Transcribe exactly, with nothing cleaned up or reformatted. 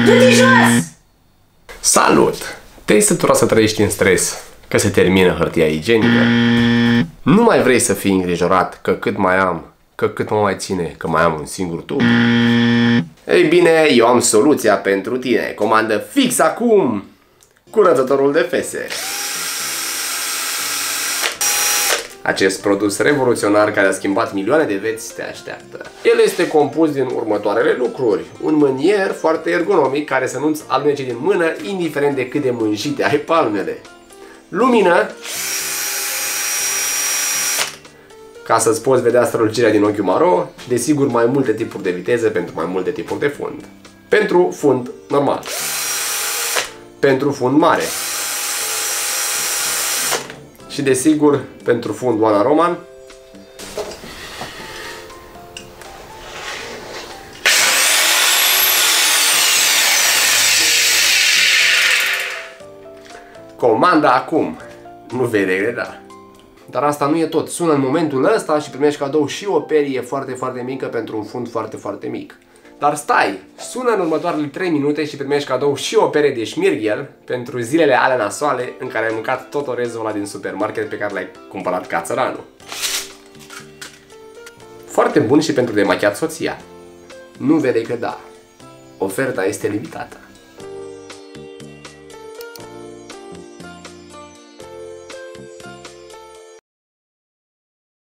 Du-te jos! Salut! Te-ai săturat să trăiești în stres că se termină hârtia igienică? Nu mai vrei să fii îngrijorat că cât mai am, că cât mă mai ține, că mai am un singur tub? Ei bine, eu am soluția pentru tine. Comandă fix acum curățătorul de fese. Acest produs revoluționar care a schimbat milioane de vieți te așteaptă. El este compus din următoarele lucruri. Un mânier foarte ergonomic care să nu-ți alunece din mână indiferent de cât de mânjite ai palmele. Lumină ca să-ți poți vedea strălucirea din ochiul maro și desigur mai multe tipuri de viteză pentru mai multe tipuri de fund. Pentru fund normal. Pentru fund mare. Și desigur, pentru fund One Roman. Comanda acum. Nu vei regreta. Dar asta nu e tot. Sună în momentul ăsta și primești cadou și o perie foarte, foarte mică pentru un fund foarte, foarte mic. Dar stai! Sună în următoarele trei minute și primești cadou și o pere de șmirghel pentru zilele alea nasoale în care ai mâncat tot orezul ăla din supermarket pe care l-ai cumpărat ca țăranul. Foarte bun și pentru demachiat soția. Nu vei regreta. Oferta este limitată.